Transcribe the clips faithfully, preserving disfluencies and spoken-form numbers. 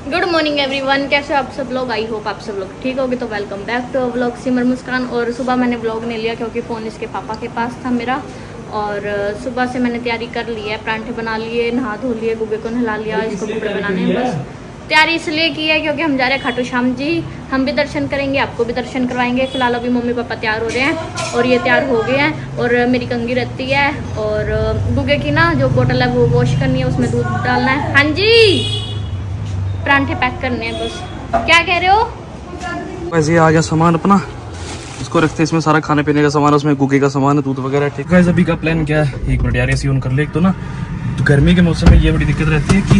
Good morning everyone, कैसे हो आप सब लोग। आई होप आप सब लोग ठीक होगे। तो welcome back to vlog Simar Muskan. और सुबह मैंने व्लॉग नहीं लिया क्योंकि फ़ोन इसके पापा के पास था मेरा। और सुबह से मैंने तैयारी कर ली है, परांठे बना लिए, नहा धो लिए, गुब्बे को नहला लिया, इसको कपड़े बनाने हैं। बस तैयारी इसलिए की है क्योंकि हम जा रहे हैं खाटू श्याम जी। हम भी दर्शन करेंगे, आपको भी दर्शन करवाएंगे। फिलहाल अभी मम्मी पापा तैयार हो रहे हैं और ये तैयार हो गए हैं। और मेरी कंगी रहती है और गुगे की ना जो बोतल है वो वॉश करनी है, उसमें दूध डालना है। हाँ जी, परांठे पैक करने हैं। बस क्या कह रहे हो। वैसे ही आ गया सामान अपना, इसको रखते हैं। इसमें सारा खाने पीने का सामान, उसमें गुगे का सामान है, दूध वगैरह। ठीक है, अभी का प्लान क्या है, एक मिनट यार एसी ऑन कर ले। एक तो ना तो गर्मी के मौसम में ये बड़ी दिक्कत रहती है कि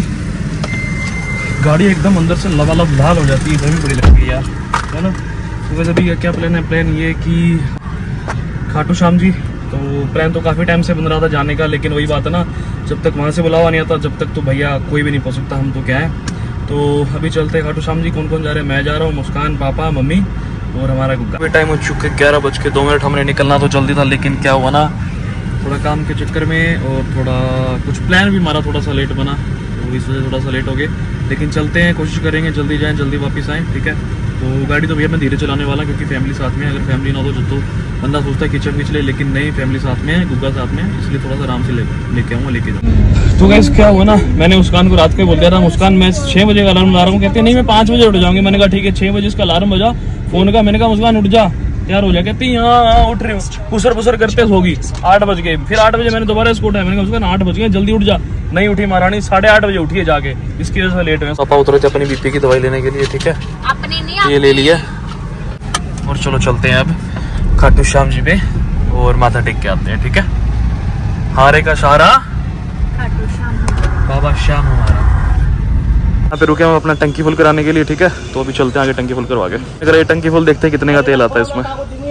गाड़ी एकदम अंदर से लबालब लाल हो जाती है, गर्मी बड़ी लगती है यार, है ना। तो वैसे अभी क्या प्लान है, प्लान ये कि खाटू श्याम जी, तो प्लान तो काफ़ी टाइम से बन रहा था जाने का, लेकिन वही बात है ना, जब तक वहाँ से बुलावा नहीं आता जब तक तो भैया कोई भी नहीं पहुँच सकता। हम तो क्या है, तो अभी चलते हैं खाटू श्याम जी। कौन कौन जा रहे हैं, मैं जा रहा हूँ, मुस्कान, पापा, मम्मी और हमारा गुग्गा। अभी टाइम हो चुके ग्यारह बज के दो मिनट। हमने निकलना तो जल्दी था, लेकिन क्या हुआ ना, थोड़ा काम के चक्कर में और थोड़ा कुछ प्लान भी हमारा थोड़ा सा लेट बना, तो इस वजह थोड़ा सा लेट हो गए। लेकिन चलते हैं, कोशिश करेंगे जल्दी जाएँ, जल्दी वापस आएँ। ठीक है, तो गाड़ी तो भैया मैं धीरे चलाने वाला क्योंकि फैमिली साथ में। अगर फैमिली ना हो तो तो बंदा सोचता है किचन खींच ले, लेकिन नहीं, फैमिली साथ में है, गुग्गा साथ में है, इसलिए थोड़ा सा आराम से लेके आऊँगा, लेके जाऊँ। तो गाइस क्या हुआ ना, मैंने मुस्कान को रात को बोल दिया था, मुस्कान मैं छः बजे का अलार्म ला रहा हूँ। कहते नहीं मैं पाँच बजे उठ जाऊँगी। मैंने कहा ठीक है, छः बजे इसका अलार्म बजा फोन का। मैंने कहा मुस्कान उठ जा, तैयार हो जा। कहती यहाँ उठ रहे हो, पुसर पुसर करते होगी। आठ बज गए, फिर आठ बजे मैंने दोबारा इसको उठाया। मैंने कहा मुस्कान आठ बज गए, जल्दी उठ जा। नहीं उठी महारानी, साढ़े आठ बजे उठी है जाके, इसकी वजह से लेट हुए। पापा उतरे थे अपनी बीपी की दवाई लेने के लिए। ठीक है, अपनी नहीं, ये ले लिया और चलो चलते हैं अब खाटू श्याम जी पे और माथा टेक के आते हैं। ठीक है, हारे का सहारा खाटू श्याम बाबा श्याम हमारा। यहाँ पे रुके हम अपना टंकी फुल कराने के लिए। ठीक है, तो अभी चलते हैं आगे टंकी फुल करवा के। अगर ये टंकी फुल देखते हैं कितने का तेल आता है इसमें।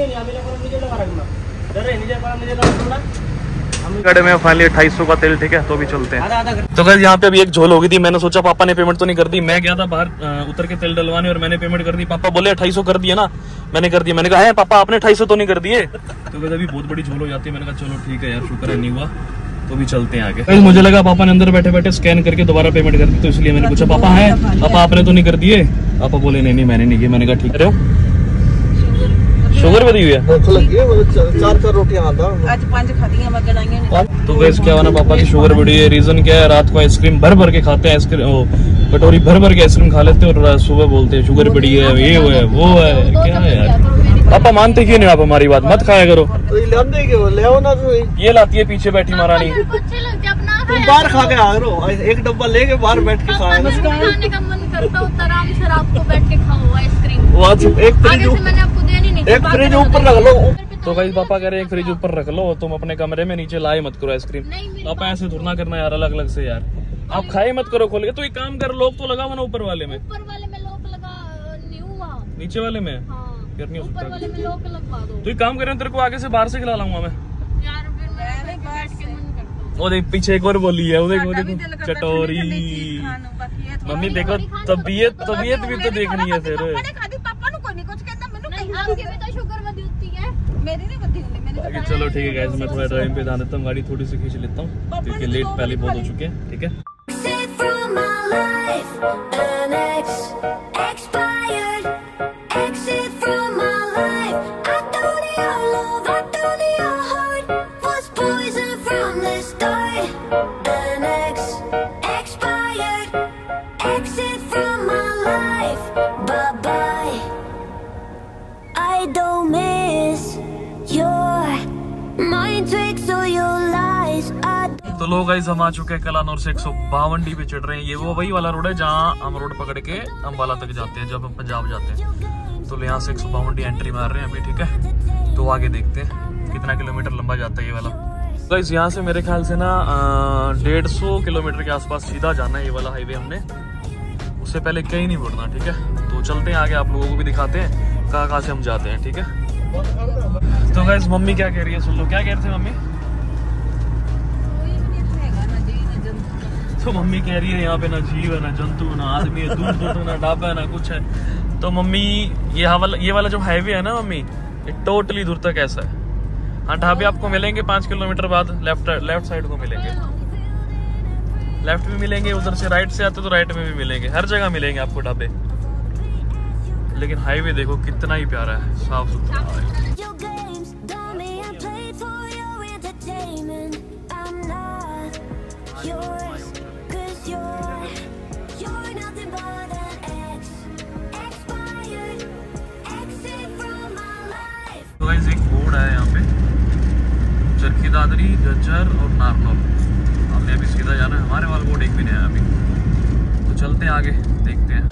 गाड़ी में फाइनली अट्ठाईस सौ का तेल। ठीक है, तो अभी चलते हैं। तो गाइस यहाँ पे अभी एक झोल हो गई थी, मैंने सोचा पापा ने पेमेंट तो नहीं कर दी। मैं गया था बाहर उतर के तेल डलवाने और मैंने पेमेंट कर दी। पापा बोले अट्ठाईस सौ कर दिया ना, मैंने कर दिया। मैंने कहा है पापा आपने अट्ठाईस सौ तो नहीं कर दिए। तो गाइस अभी बहुत बड़ी झोल हो जाती है। मैंने कहा चलो ठीक है यार, शुक्र है नहीं हुआ। तो भी चलते हैं आगे। मुझे लगा पापा ने अंदर बैठे बैठे स्कैन करके दोबारा पेमेंट कर दी, तो इसलिए मैंने पूछा पापा है, पापा आपने तो नहीं कर दिए। पापा बोले नहीं नहीं मैंने नहीं किया। मैंने कहा ठीक है। शुगर बढ़ी हुई है, चार चार रोटियां आज पांच खाती। तो गैस क्या हुआ ना, पापा की शुगर बढ़ी है। रीजन क्या है, रात को आइसक्रीम भर भर के खाते हैं, आइसक्रीम कटोरी भर भर के आइसक्रीम खा लेते हैं और सुबह बोलते हैं शुगर बढ़ी है, ये वो है वो है। क्या है यार, पापा मानते क्यों नहीं आप हमारी बात, मत खाया करो। तो ले आओ ना, तो ये लाती है पीछे बैठी महारानी। तुम बाहर खा के आ रहे हो, एक डब्बा लेके बाहर बैठ के खाया। खाने का मन करता है तो आराम से रात को बैठ के खाओ आइसक्रीम। एक आगे से मैंने आपको देनी नहीं, एक फ्रिज ऊपर रख लो। तो भाई पापा कह रहे हैं एक फ्रिज ऊपर रख लो, तुम अपने कमरे में नीचे लाए मत करो आइसक्रीम। पापा ऐसे धुरना करना यार, अलग अलग से यार, आप खाए मत करो खोल के। तो एक काम कर, लोग तो लगाओ ना ऊपर वाले में। ऊपर वाले में लोग लगा नहीं हुआ, नीचे वाले में हाँ, फिर नहीं हो ऊपर वाले में लोग लगवा दो। तो एक काम करें, तेरे को आगे से बाहर से खिला लाऊंगा मैं यार, फिर मैं बैठ के मन करता। वो देख पीछे एक और बोली है, वो देखो देखो चटोरी। मम्मी देखो तबीयत तबीयत भी तो देखनी है फिर। आपकी भी तो शुगर में होती है, मेरी नहीं होती। मैंने चलो ठीक है गाइस, मैं थोड़ा ड्राइविंग पे ध्यान देता हूँ, गाड़ी थोड़ी सी खींच लेता हूँ क्योंकि लेट पहले बहुत हो चुके हैं। ठीक है, तो लोग गाइस हम आ चुके हैं कलानौर से एक सौ बावन डी पे चढ़ रहे हैं। ये वो वही वाला रोड है जहाँ हम रोड पकड़ के अम्बाला तक जाते हैं जब हम पंजाब जाते हैं। तो यहाँ से एक सौ बावन डी एंट्री मार रहे हैं अभी। ठीक है, तो आगे देखते हैं कितना किलोमीटर लंबा जाता है ये वाला। गाइस यहाँ से मेरे ख्याल से ना डेढ़ सौ किलोमीटर के आसपास सीधा जाना है ये वाला हाईवे हमने, उससे पहले कहीं नहीं मुड़ना। ठीक है, तो चलते हैं आगे, आप लोगों को भी दिखाते हैं कहाँ कहाँ से हम जाते हैं। ठीक है, तो गाइस मम्मी क्या कह रही है सुन लो। क्या कह रहे थे मम्मी? तो मम्मी कह रही है यहाँ पे ना जीव है, ना जंतु, ना आदमी है, दूर दूर ना ढाबा है, ना कुछ है। तो मम्मी ये वाला ये वाला जो हाईवे है ना मम्मी, ये टोटली दूर तक ऐसा है। हाँ ढाबे आपको मिलेंगे पाँच किलोमीटर बाद, लेफ्ट लेफ्ट साइड को मिलेंगे। लेफ्ट में मिलेंगे, उधर से राइट से आते तो राइट में भी मिलेंगे, हर जगह मिलेंगे आपको ढाबे। लेकिन हाईवे देखो कितना ही प्यारा है, साफ सुथरा है। तो गाइस एक बोर्ड है यहाँ पे, चरखी दादरी, झज्जर और नारनौल। हमने अभी सीधा जाना है, हमारे वाला बोर्ड एक भी नहीं आया अभी, तो चलते हैं आगे देखते हैं।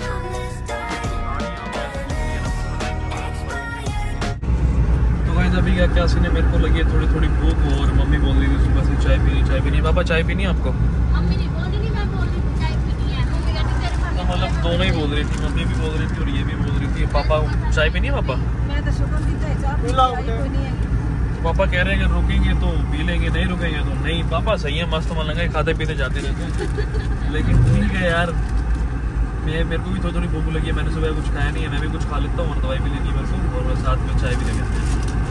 तो गाइस अभी क्या क्या सीने, मेरे को लगी है थोड़ी थोड़ी भूख और मम्मी बोल रही थी सुबह से चाय पीनी चाय पीनी। पापा चाय पीनी है आपको? मम्मी नहीं बोल रही, मैं बोल रही थी चाय पीनी है। मम्मी कहती तेरे पास, तो मतलब दोनों ही बोल रही थी, मम्मी भी बोल रही थी और ये भी बोल रही थी। पापा चाय पीनी है? पापा मैं तो शुक्र दी है, चाय कोई नहीं है। पापा कह रहे हैं कि रुकेंगे तो पी लेंगे, नहीं रुकेंगे तो नहीं। पापा सही है, मस्त मन लगा, खाते पीते जाते रहते हैं। लेकिन ठीक है यार, मैं मेरे को भी थोड़ी थोड़ी भूख लगी है, मैंने सुबह कुछ खाया नहीं है, मैं भी कुछ खा लेता हूँ और दवाई भी लेनी है मेरे को, और साथ में चाय भी ले लेते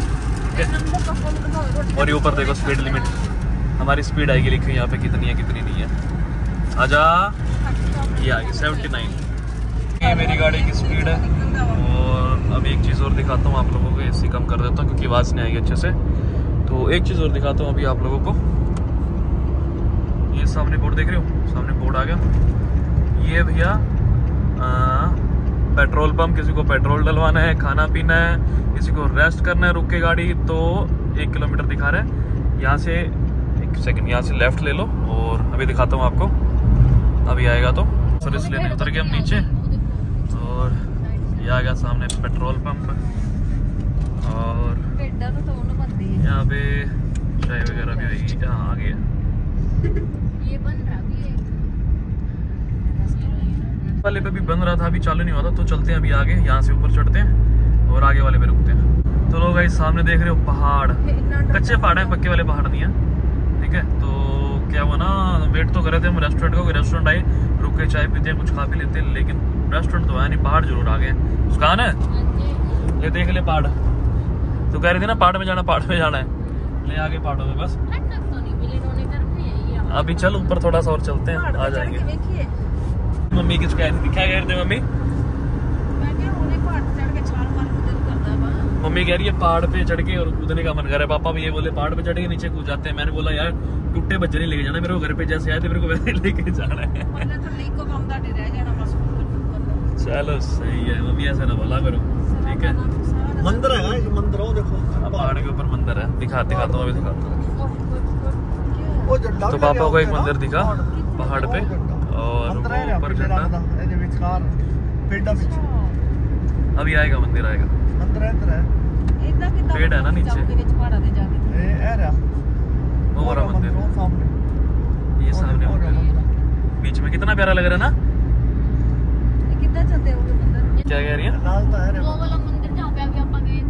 हैं। और ये ऊपर देखो स्पीड लिमिट, हमारी स्पीड आएगी लिखी यहाँ पे कितनी है कितनी नहीं है। आजा, ये आएगी सेवेंटी नाइन, ये मेरी गाड़ी की स्पीड है। और अब एक चीज़ और दिखाता हूँ आप लोगों को, एसी कम कर देता हूँ क्योंकि आवाज़ नहीं आएगी अच्छे से। तो एक चीज़ और दिखाता हूँ अभी आप लोगों को, ये सामने बोर्ड देख रहे हो, सामने बोर्ड आ गया। ये भैया पेट्रोल पंप, किसी को पेट्रोल डलवाना है, खाना पीना है, किसी को रेस्ट करना है रुक के गाड़ी, तो एक किलोमीटर दिखा रहा है। यहाँ से एक सेकंड, यहाँ से लेफ्ट ले लो और अभी दिखाता हूँ आपको, अभी आएगा तो सर्विस लेने उतर गए हम नीचे, और ये आ गया सामने पेट्रोल पंप। और यहाँ पे चाय वगैरह भी होगी, यहाँ आ गया। ये बन रहा भी है, वाले पे भी बन रहा था, अभी चालू नहीं हुआ था। तो चलते हैं अभी आगे, यहाँ से ऊपर चढ़ते हैं और आगे वाले पे रुकते हैं। तो लोग गाइस सामने देख रहे हो पहाड़, कच्चे पहाड़ है, पक्के वाले पहाड़ नहीं है, ठीक है। तो क्या हुआ ना, वेट तो कर रहे थे हम रेस्टोरेंट का, कोई रेस्टोरेंट आए, रुक के चाय पीते हैं, कुछ खा पी लेते हैं, लेकिन रेस्टोरेंट तो आया नहीं, पहाड़ जरूर आ गए। मुस्कान है, ले देख ले पहाड़, तो कह रही थी ना पहाड़ में जाना, पहाड़ में जाना है, ले आगे पहाड़ों में बस। अभी चल ऊपर थोड़ा सा और चलते हैं, आ जाएंगे। मम्मी किस कह रही थी, क्या कह रहे थे मम्मी? मम्मी कह रही है पहाड़ पे चढ़ के और कूदने का मन कर रहा है। पापा भी ये बोले पहाड़ पे चढ़ के नीचे कूद जाते हैं। मैंने बोला यार टूटे बच्चे नहीं लेके जाना, मेरे को घर पे जैसे आए थे मेरे को वैसे लेके जाना है। चलो सही है मम्मी, ऐसा ना बोला करो, ठीक है। मंदिर है, मंदिर हो देखो, पहाड़ के ऊपर मंदिर है, दिखा दिखाता हूँ अभी दिखाता हूँ। तो पापा को एक मंदिर दिखा पहाड़ पे, और ऊपर झंडा, अभी आएगा मंदिर आएगा, पेड़ है ना नीचे, वो रहा मंदिर, ये सामने बीच में, कितना प्यारा लग रहा है ना। क्या कह रही है? वो वाला मंदिर जहाँ पे अभी अपन गए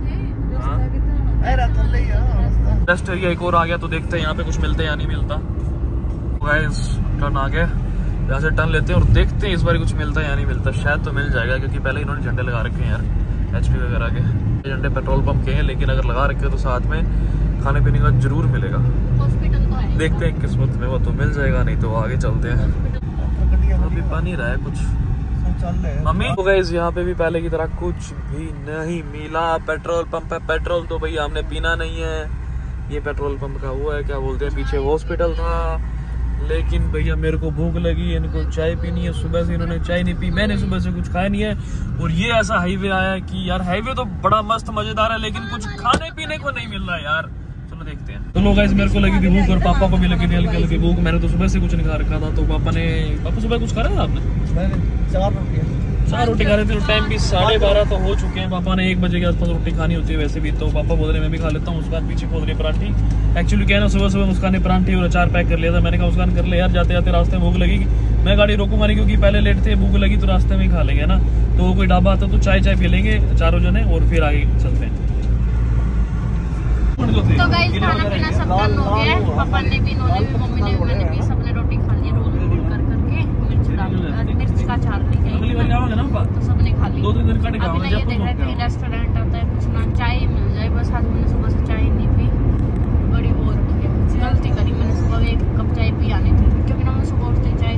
थे। रेस्ट एरिया एक और आ गया, तो देखते हैं यहाँ पे कुछ मिलता है या नहीं मिलता। गाइस टर्न आ गया, यहाँ से टर्न लेते हैं और देखते हैं इस बार कुछ मिलता है या नहीं मिलता। शायद तो मिल जाएगा क्योंकि पहले इन्होंने झंडे लगा रखे हैं यार, एचपी वगैरह के झंडे पेट्रोल पंप के हैं, लेकिन अगर लगा रखे तो साथ में खाने पीने का जरूर मिलेगा। हॉस्पिटल तो है, देखते हैं किस्मत में वो तो मिल जाएगा, नहीं तो आगे चलते हैं। अभी बन ही रहा है कुछ मम्मी। तो गाइस यहाँ पे भी पहले की तरह कुछ भी नहीं मिला। पेट्रोल पंप है, पेट्रोल तो भैया हमने पीना नहीं है। ये पेट्रोल पंप का हुआ है, क्या बोलते हैं, पीछे हॉस्पिटल था, लेकिन भैया मेरे को भूख लगी, इनको चाय पीनी है। सुबह से इन्होंने चाय नहीं पी, मैंने सुबह से कुछ खाया नहीं है। और ये ऐसा हाईवे आया है कि यार हाईवे तो बड़ा मस्त मजेदार है, लेकिन कुछ खाने पीने को नहीं मिल रहा है यार। चलो देखते हैं। तो लोग गाइस मेरे को लगी थी भूख और पापा को भी लगी थी हल्की हल्की भूख। मैंने तो सुबह से कुछ नहीं खा रखा था, तो पापा ने, पापा सुबह कुछ खा रहा था आपने? चार रोटी चार रोटी खा रहे थे। टाइम भी साढ़े बारह तो हो चुके हैं। पापा ने एक बजे के आसपास रोटी खानी होती है वैसे भी, तो पापा बोल रहे मैं भी खा लेता हूँ। मुस्कान पीछे खोल रही पराठी। एक्चुअली क्या है ना, सुबह सुबह मुस्कान ने पराठी और अचार पैक कर लिया था। मैंने कहा मुस्कान कर ले यार, जाते जाते रास्ते में भूख लगेगी, मैं गाड़ी रोकूंगा नहीं क्योंकि पहले लेट थे, भूख लगी तो रास्ते में ही खा लेंगे ना। तो कोई ढाबा आता तो चाय चाय पी लेंगे चारों जने और फिर आगे चलते हैं। तो गाइस खाना पीना सब डन हो गया है। पापा ने भी, इन्होंने भी, मम्मी ने भी, मैंने भी, सबने रोटी खा ली रोल रोल कर करके। मिर्च डाल, मिर्च का अचार लेके तो सबने खा ली। अभी ना ये देख रहे थे रेस्टोरेंट आता है कुछ ना, चाय मिल जाए बस। आज मैंने सुबह से चाय नहीं पी, बड़ी वो रखी है, गलती करी मैंने। सुबह एक कप चाय पी आनी थी क्योंकि ना मैं सुबह उठते चाय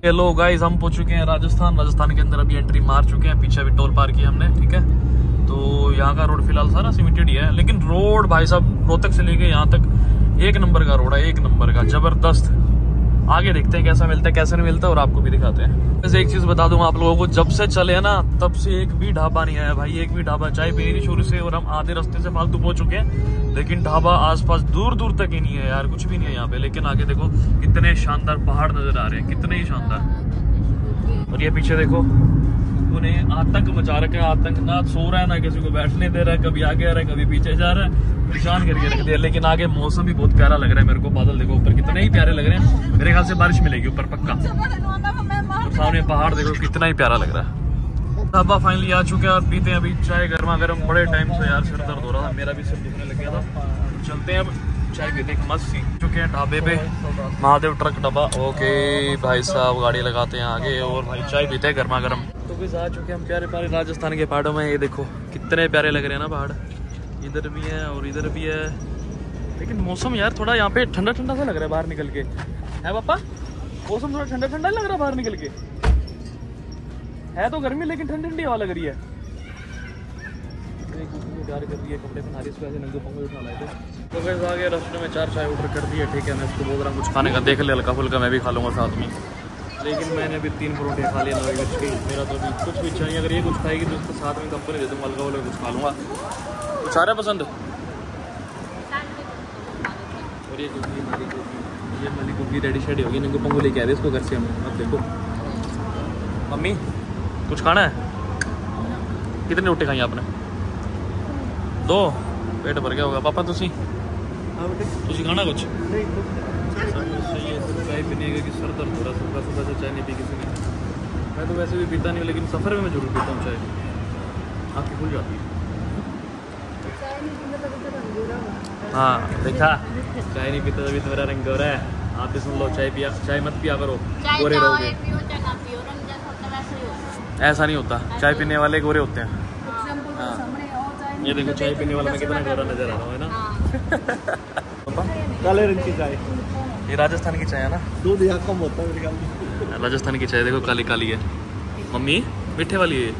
हेलो गाइस, हम पहुंच चुके हैं राजस्थान। राजस्थान के अंदर अभी एंट्री मार चुके हैं। पीछे अभी टोल पार किया हमने, ठीक है। तो यहाँ का रोड फिलहाल सारा सीमेंटेड ही है, लेकिन रोड भाई साहब रोहतक से लेके यहाँ तक एक नंबर का रोड है, एक नंबर का जबरदस्त। आगे देखते हैं कैसा मिलता है कैसा नहीं मिलता, और आपको भी दिखाते हैं। वैसे एक चीज बता दूं आप लोगों को, जब से चले है ना तब से एक भी ढाबा नहीं आया भाई, एक भी ढाबा। चाय पी रही शुरू से और हम आधे रास्ते से फालतू पहुंच चुके हैं, लेकिन ढाबा आसपास दूर दूर तक ही नहीं है यार, कुछ भी नहीं है यहाँ पे। लेकिन आगे देखो कितने शानदार पहाड़ नजर आ रहे हैं, कितने ही शानदार। और ये पीछे देखो, उन्हें आतंक मचा रखा है। आतंक ना सो रहा है ना किसी को बैठने दे रहा है, कभी आगे आ रहा है कभी पीछे जा रहा है, परेशान करके रख दिया। लेकिन आगे मौसम भी बहुत प्यारा लग रहा है मेरे को। बादल देखो ऊपर कितने ही प्यारे लग रहे हैं, मेरे ख्याल से बारिश मिलेगी ऊपर पक्का। और सामने पहाड़ देखो कितना ही प्यारा लग रहा है। ढाबा फाइनली आ चुके हैं और पीते हैं अभी चाय गर्मा गर्म। बड़े टाइम से यार सिर दर्द हो रहा था, मेरा भी सिर दुखने लग गया था। चलते हैं अब चाय पीते हैं। मस्त सी चुके हैं ढाबे पे, महादेव ट्रक ढाबा। ओके भाई साहब, गाड़ी लगाते हैं आगे और भाई चाय पीते हैं गर्मा गर्म। तो भी आ चुके हैं हम प्यारे प्यारे राजस्थान के पहाड़ों में। ये देखो कितने प्यारे लग रहे हैं ना पहाड़, इधर भी है और इधर भी है। लेकिन मौसम यार थोड़ा यहाँ पे ठंडा ठंडा सा लग रहा है बाहर निकल के, है पापा? मौसम थोड़ा ठंडा ठंडा लग रहा है बाहर निकल के। है तो गर्मी लेकिन ठंडी ठंडी हवा लग रही है। प्यार कर रही है, कपड़े पहना रही है, नंगे पंगे उठा लाए थे। तो वैसे आगे रेस्टोरेंट में चार चाय ऑर्डर कर दी है, ठीक है। मैं इसको बोल रहा हूँ कुछ खाने का, देख ले हल्का फुल्का मैं भी खा लूँगा साथ में। लेकिन मैंने अभी तीन परोठे खा लिए नवे मिर्च के, मेरा तो अभी कुछ भी चाहिए। अगर ये कुछ खाएगी तो उसके साथ में कंपनी दे दूँगा, हल्का फुल्का कुछ खा लूँगा। कुछ आ रहा है पसंद? और ये कुकी हमारी कुकी, ये हमारी कुकी रेडी शेडी होगी। नंगू पंगू लेके आए इसको घर से हम। अब देखो मम्मी कुछ खाना है? कितने रोटी खाई आपने? दो? पेट भर गया होगा। पापा तुसी तुसी खाना कुछ? चाय पीने का कि सर दर्द हो रहा है, सुबह सुबह से चाय नहीं पी किसी ने। मैं तो वैसे भी पीता नहीं हूँ, लेकिन सफ़र में मैं जरूर पीता हूँ चाय, आपकी खुल जाती है। हाँ देखा, चाय नहीं पीता तभी तो मेरा रंग गोरा है। आप भी सुन लो, चाय पिया चाय मत पिया करो, गोरे रहोगे। ऐसा नहीं होता, चाय पीने वाले गोरे होते हैं। हाँ ये देखो चाय पीने वाला मैं कितना गोरा नजर आ रहा हूँ, है ना? काले रंग की चाय, ये राजस्थान की चाय है ना? दूध यहाँ कम होता है मेरे ख्याल में। राजस्थान की चाय देखो काली काली है। मम्मी मीठे वाली है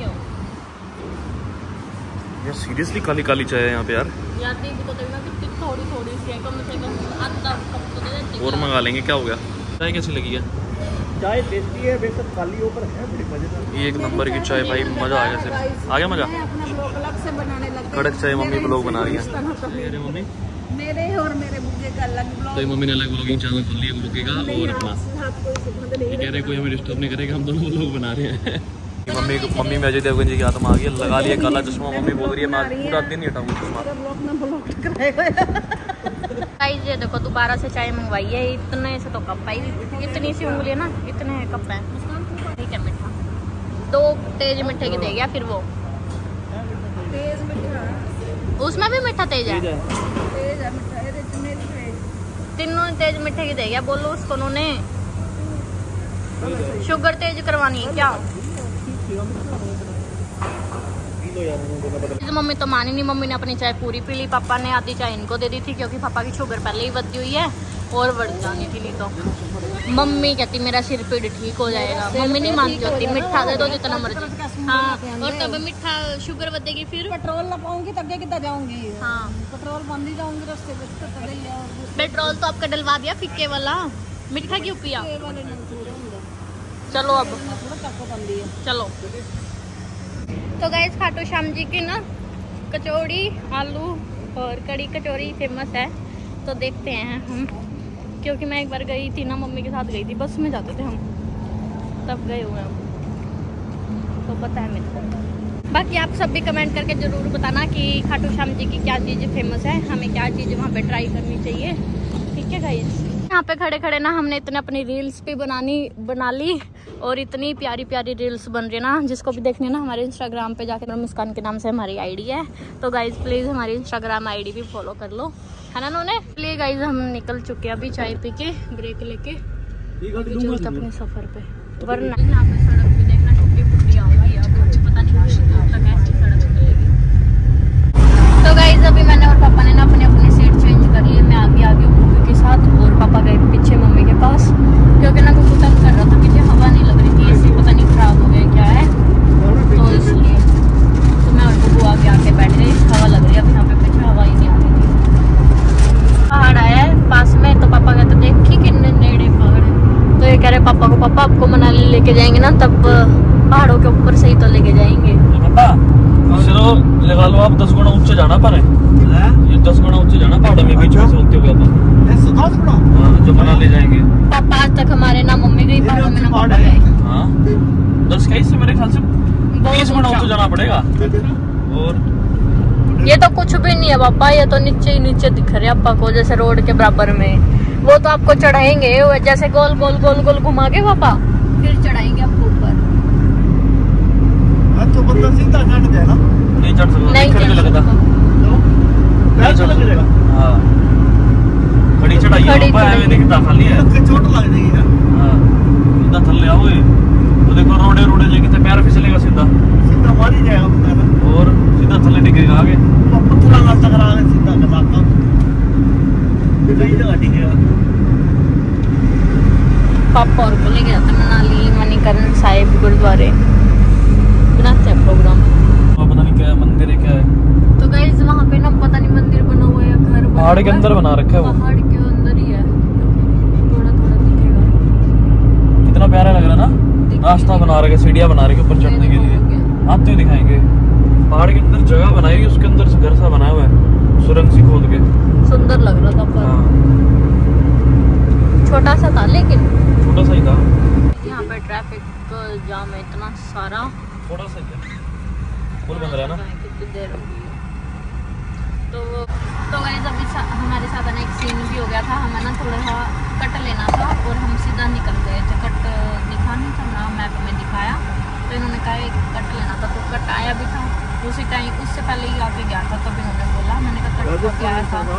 यार, सीरियसली काली काली चाय है यहाँ पे यार। थोड़ी थोड़ी सी है, कम से कम आधा कप तो दे देते। और मंगा लेंगे, क्या हो गया? चाय कैसी लगी है? चाय टेस्टी है, बेशक काली ऊपर है, बड़ी मजेदार। ये एक नंबर की चाय भाई, मजा आ गया सिर्फ। आ गया मजा? कड़क चाय मम्मी ब्लॉग बना रही है मम्मी मेरे और मेरे बुग्गे का अलग ब्लॉग। तो मम्मी ने अलग ब्लॉगिंग चैनल खोल लिया बुग्गे का, और अपना ये कह रहे कोई हमें डिस्टर्ब नहीं करेगा, हम दोनों ब्लॉग बना रहे हैं। मम्मी मम्मी में अजय देवगन जी की आत्मा आ गई, लगा लिया काला चश्मा। मम्मी बोल रही है मैं पूरा दिन नहीं हटाऊंगी चश्मा। गाइस ये देखो दोबारा से चाय मंगवाई है। इतने से तो कप आई, इतनी सी उंगली है ना, इतने कप है। ठीक है मीठा, दो तेज मीठे की दे गया। फिर वो तेज मीठा, उसमें भी मीठा तेज है, तेज है मीठा, ये तीनों तेज मीठे की दे गया। बोलो उसको, उन्होंने शुगर तेज करवानी है क्या? मम्मी तो मानी नहीं, मम्मी ने अपनी चाय पूरी पी ली। पापा ने आधी चाय इनको दे दी थी, क्योंकि पापा की शुगर पहले ही बढ़ी हुई है और बढ़ जानी थी। ली तो मम्मी कहती मेरा सिर पीड़ ठीक हो जाएगा। मम्मी नहीं मानती होती, मिठा दे दो जितना मर्जी। हाँ, और तब मिठा शुगर बढ़ेगी, फिर पेट्रोल ना पाऊंगी तब कितना जाऊंगी। हाँ पेट्रोल बंद ही जाऊंगी रास्ते में। पेट्रोल तो आपका डलवा दिया फिक्के वाला, मिठा क्यों पिया? चलो अब चलो। तो गाइस खाटू श्याम जी की ना कचौड़ी आलू और कड़ी कचौड़ी फेमस है, तो देखते हैं हम। क्योंकि मैं एक बार गई थी ना, मम्मी के साथ गई थी, बस में जाते थे हम, तब गए हुए हम, तो पता है मेरे को। बाकी आप सब भी कमेंट करके ज़रूर बताना कि खाटू श्याम जी की क्या चीज़ फेमस है, हमें क्या चीज़ वहाँ पे ट्राई करनी चाहिए। ठीक है गाइस, यहाँ पे खड़े खड़े ना हमने इतने अपनी रील्स भी बनानी बना ली, और इतनी प्यारी प्यारी रील्स बन रही ना, जिसको भी देखने ना हमारे इंस्टाग्राम पे जाके मुस्कान के नाम से हमारी आईडी है। तो गाइज प्लीज़ हमारी इंस्टाग्राम आईडी भी फॉलो कर लो, है ना नोने? प्लीज गाइज हम निकल चुके हैं अभी चाय पी के, ब्रेक लेके चलते अपने सफ़र पे। वरना यहाँ पे सड़क भी देखना टूटी फूटी आएगी, अब पता नहीं कितनी तक ऐसी सड़क मिलेगी। तो गाइज अभी मैंने और पापा ने ना अपनी अपनी सीट चेंज कर ली। मैं अभी आ गई हूँ के साथ, और पापा गए पीछे मम्मी के पास, क्योंकि ना कुछ तंग कर रहा था। पापा को, पापा आपको मनाली लेके जाएंगे ना तब पहाड़ों के ऊपर से ही तो लेके जाएंगे। तो पापा चलो लगा लो आप दस गुना ऊंचे जाना पर ये दस गुना ऊंचे जाना पहाड़ों में बीच में से होते हुए अपन। हाँ जो मनाली जाएंगे। पापा आज तक हमारे ना मम्मी गई पहाड़ों में ना पापा गए। हाँ दस का से मेरे ख्याल से बीस गुना ऊंचे जाना पड़ेगा। और ये तो कुछ भी नहीं है पापा, ये तो नीचे ही नीचे दिख रहे हैं आपको जैसे रोड के बराबर में। वो तो आपको चढ़ाएंगे जैसे गोल गोल गोल गोल घुमा के पापा फिर चढ़ाएंगे आपको ऊपर। तो बंदा सीधा चढ़ जाए ना? नहीं चढ़ सकता, नहीं चढ़ लगता नहीं चढ़ लगेगा। हाँ खड़ी चढ़ाई है पापा, हमें दिखता खाली है, चोट लग जाएगी ना। हां सीधा थल्ले आओ तो देखो रोडे रोडे जे कितने पैर फिसलेगा, सीधा सीधा मार ही जाएगा बंदा ना। और सीधा थल्ले डिगेगा आगे, पत्थर लगा टकरा के सीधा कलाका कई जगह डिगेगा। पापा और को लेके जाते मनाली मणिकरण साहिब गुरुद्वारे बनाते हैं प्रोग्राम। पता नहीं क्या है, मंदिर है क्या है। तो गाइस वहाँ पे ना पता नहीं मंदिर बना हुआ है या घर बना पहाड़ के अंदर बना रखा है वो, पहाड़ के अंदर ही है, थोड़ा थोड़ा दिखेगा। कितना प्यारा लग रहा है ना। रास्ता बना रखे, सीढ़ियाँ बना रखे ऊपर चढ़ने के लिए, आते हुए दिखाएंगे। पहाड़ के अंदर जगह बनाई, उसके अंदर घर सा बनाया हुआ है सुरंग सी खोद के, सुंदर लग रहा था पर छोटा सा था, लेकिन छोटा सा ही था। यहाँ पे ट्रैफिक जाम है इतना सारा, थोड़ा सा ही पुल बन रहा है ना। कितनी देर हो गई तो तो गाइस अभी सा, हमारे साथ ना एक सीन भी हो गया था। हमें ना थोड़ा सा कट लेना था और हम सीधा निकल गए थे। कट दिखा नहीं था ना, मैप में दिखाया तो इन्होंने कहा एक कट लेना था, तो कट आया भी था उसी टाइम, उससे पहले ही आके गया था। तब इन्होंने बोला, मैंने कहा कट तो आया था।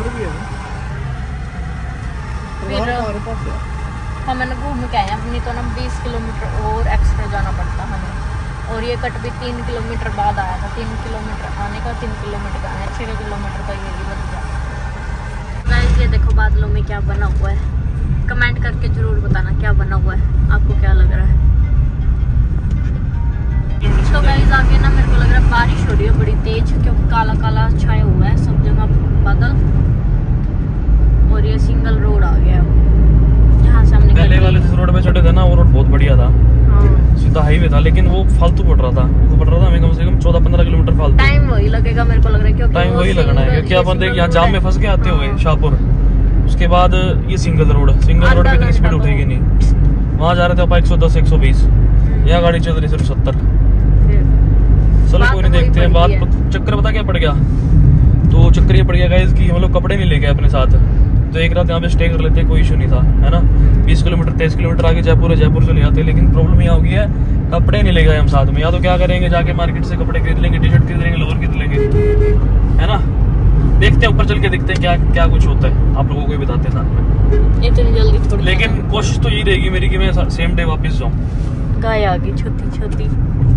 फिर हमें घूम के आए अपनी, तो ना बीस किलोमीटर और एक्स्ट्रा जाना पड़ता हमें, और ये कट भी तीन किलोमीटर बाद आया था। तीन किलोमीटर आने का, तीन किलोमीटर का आने, छः किलोमीटर का ये भी बच गया। गाइस ये देखो बादलों में क्या बना हुआ है, कमेंट करके जरूर बताना क्या बना हुआ है, आपको क्या लग रहा है। तो गाइस आगे ना मेरे को लग रहा है बारिश हो रही है बड़ी तेज, क्योंकि काला काला छाया हुआ है सब जगह बादल, और ये सिंगल रोड आ गया जहाँ से हमने पहले वाले जिस रोड पे चढ़े थे ना, वो रोड बहुत बढ़िया था। हाँ। सीधा हाईवे था, लेकिन वो फालतू पड़ रहा था, वो पड़ रहा था हमें कम से कम चौदह पंद्रह किलोमीटर फालतू। टाइम वही लगेगा मेरे को लग रहा है, क्योंकि टाइम वही लगना है, क्योंकि अपन देख यहाँ जाम में फंस के आते हुए शाहपुर, उसके बाद ये सिंगल रोड, सिंगल रोड पे इतनी स्पीड उठेगी नहीं। वहाँ जा रहे थे अपन एक सौ दस एक सौ बीस, यहाँ गाड़ी चल रही सिर्फ सत्तर। चलो कोई नहीं, देखते हैं। बात चक्कर पता क्या पड़ गया, तो चक्कर ये पड़ गया गाइस कि हम लोग कपड़े नहीं ले गए अपने साथ, तो एक रात यहाँ पे स्टे कर लेते, कोई इशू नहीं था, है ना। बीस किलोमीटर तेईस किलोमीटर आगे जयपुर है, जयपुर से ले आते, लेकिन प्रॉब्लम यहाँ हो गई है कपड़े नहीं ले गए हम साथ में। या तो क्या करेंगे, जाके मार्केट से कपड़े खरीद लेंगे, टी शर्ट खरीद लेंगे, लोअर खरीद लेंगे, है ना। देखते हैं ऊपर चल के, देखते हैं क्या क्या कुछ होता है, आप लोगों को भी बताते हैं साथ में। इतनी जल्दी थोड़ी, लेकिन कोशिश तो यही रहेगी मेरी कि मैं सेम डे वापस जाऊँ। गाय आ गई छोटी छोटी।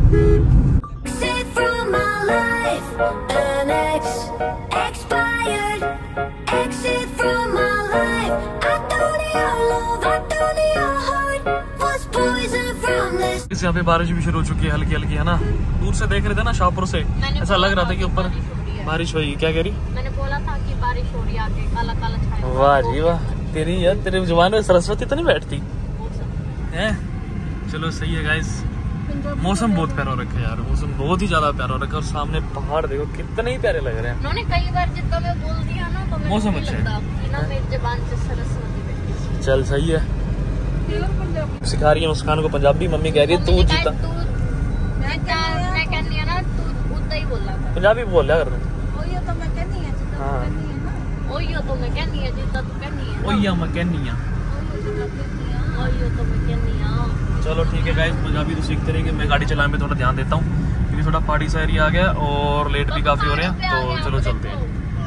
यहाँ पे बारिश भी शुरू हो चुकी है, हल्की हल्की, है ना। दूर से देख रहे थे ना शाहपुर से, ऐसा लग रहा था कि ऊपर बारिश हुई। क्या कह रही? मैंने बोला था कि बारिश हो रही है आगे, काला काला छाया। वाह जी वाह, तेरी यार तेरे जुबान में सरस्वती तो नहीं बैठती है। चलो सही है गाइस, मौसम बहुत प्यारा रखा है यार, मौसम बहुत ही ज्यादा प्यारा रखा है, और सामने पहाड़ देखो कितने ही प्यारे लग रहे हैं। उन्होंने कई बार जितना मैं बोल दिया ना, तो मौसम अच्छा है ना, मेरी जुबान से सरस्वती बैठी। चल सही है, सिखा रही है मुस्कान को पंजाबी। मम्मी कह रही है तू जीता, मैं कहनी है ना तू उतना ही बोल रहा था, पंजाबी बोल लिया कर। ओयो तो मैं कहनी है, जितना हाँ। कहनी है ना। ओयो तो मैं कहनी है, जितना तू कहनी है। ओया मैं कहनी है, ओयो तो मैं कहनी है। चलो ठीक है गाइस, पंजाबी तो सीखते रहेंगे। मैं गाड़ी चलाने में थोड़ा ध्यान देता हूँ, क्योंकि थोड़ा पहाड़ी सा एरिया आ गया और लेट भी काफी हो रहे हैं, तो चलो चलते हैं।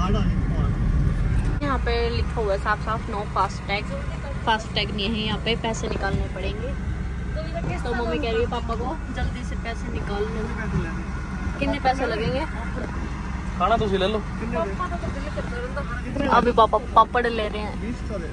यहाँ पे लिखा हुआ है साफ साफ no FASTag. FASTag नहीं है यहाँ पे, पैसे निकालने पड़ेंगे। तो मम्मी कह रही है पापा को जल्दी से पैसे निकाल लो। कितने पैसे लगेंगे? खाना तो ले लो। अभी पापा पापड़ ले रहे हैं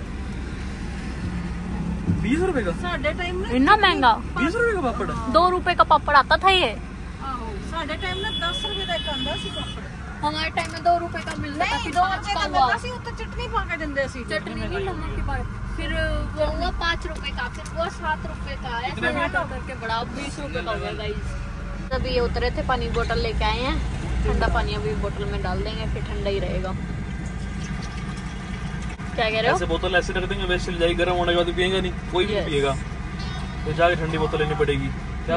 बीस रुपए का। साढ़े टाइम ना इतना महंगा, बीस रुपए का पापड़, दो रुपए का पापड़ आता था ये। साढ़े टाइम ना दस रुपए का आंदा सी पापड़। हमारे टाइम में दो रुपए का मिलता था, फिर दो पाँच रुपए का का हुआ, मिलता सी उत्ते चटनी पा के दिंदे सी। चटनी नहीं नमक की बात, फिर वो हुआ पाँच रुपए का, फिर वो सात रुपए का, ऐसे कर करके बड़ा अब बीस रुपए का हो गया गाइस। अभी ये उतरे थे, पानी बोतल लेके आए हैं, ठंडा पानी अभी बोतल में डाल देंगे, फिर ठंडा ही रहेगा। क्या कह रहे हो? ऐसे बोतल ऐसे रख देंगे, वैसे चल जाएगी, गर्म होने के बाद पिएगा नहीं, कोई भी Yes. पिएगा, तो जाके ठंडी बोतल लेनी पड़ेगी। क्या